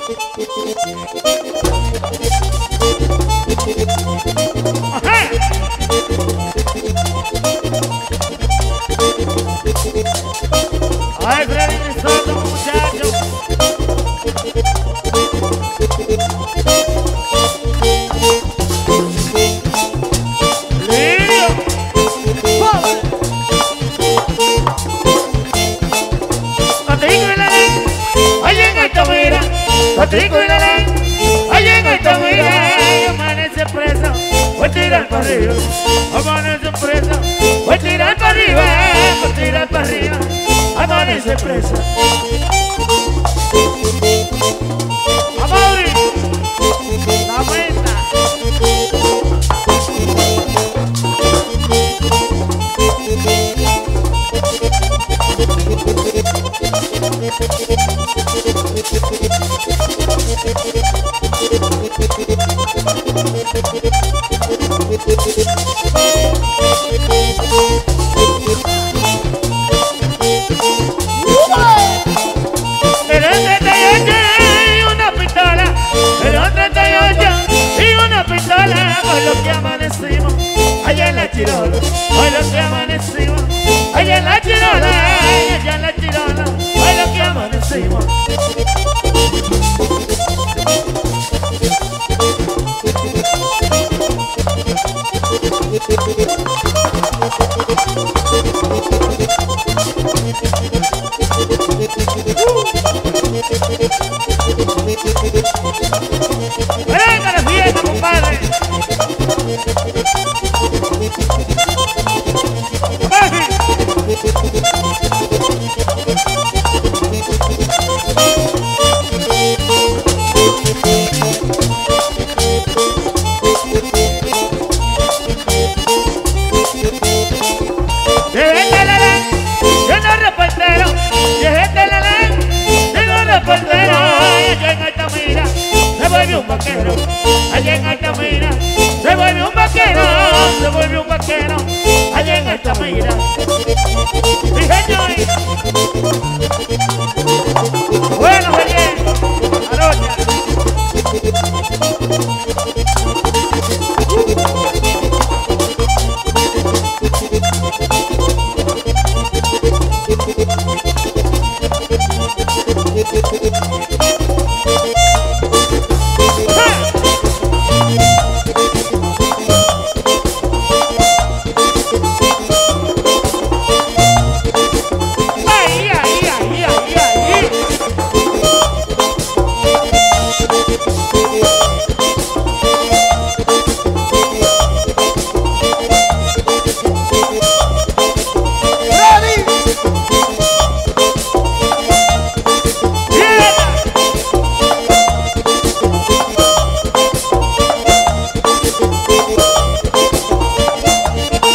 Ajá. Ay, Freddy Cristo, muchachos. Lirio. Patrico y la ley, oye en Altamira. Patrico y la ley, oye en Altamira. Amanece preso, voy a tirar para arriba. Amanece preso, voy a tirar para arriba. Voy a tirar para arriba. Amanece preso. Amaury, la vuelta. El 38 y una pistola, el 38 y una pistola, con lo que amanecimos allá en la Chirola, hoy lo que amanecimos allá en la Chirola, allá en la Chirola, hoy lo que amanecimos. ¡Venga la fiesta, compadre! Yo no reportero, déjate la ley, yo no reportero, allá en Altamira se vuelve un vaquero, allá en Altamira se vuelve un vaquero, se vuelve un vaquero, allá en Altamira. Dije yo, bueno, bien, Aroña.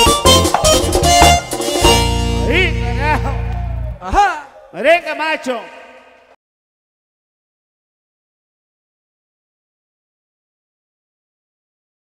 Merengue macho.